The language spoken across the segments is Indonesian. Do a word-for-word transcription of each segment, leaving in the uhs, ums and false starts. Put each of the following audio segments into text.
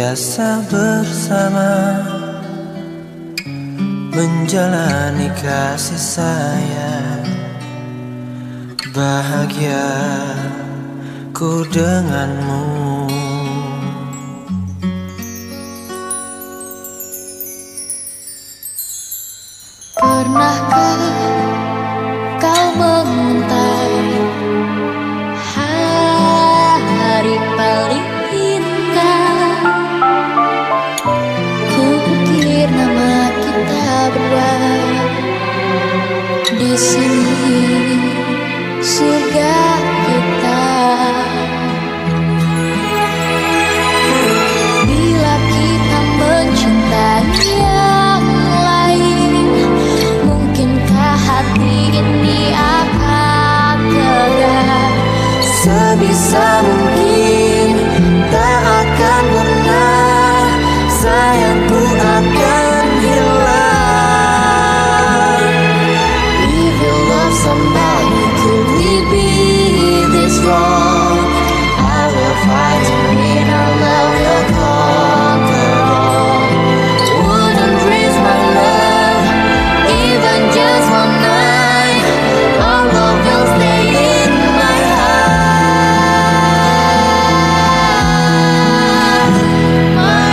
biasa bersama, menjalani kasih sayang. Bahagia ku denganmu. Pernahkah kau menguntai hari paling indah? Ku ukir nama kita berdua di sini, surga kita. Bila kita mencintai yang lain, mungkinkah hati ini akan tegar? Sebisa mungkin tak akan pernah sayangku akan hilang. If you love somebody, could we be this wrong? I will fight to win, our love will conquer all. Wouldn't risk my love, even just one night. Our love will stay in my heart, my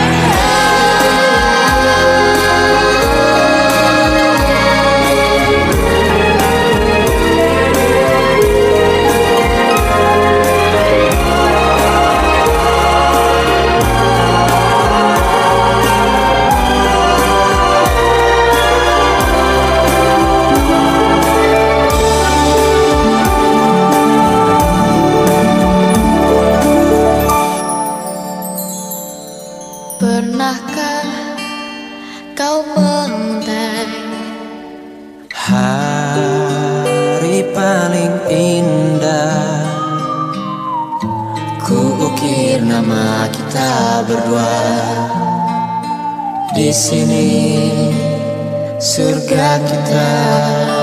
Pernahkah kau menguntai hari paling indah? Ku ukir nama kita berdua di sini, surga kita.